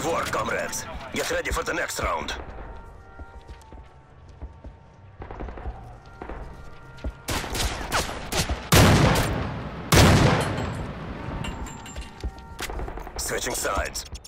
work, comrades. Get ready for the next round. Switching sides.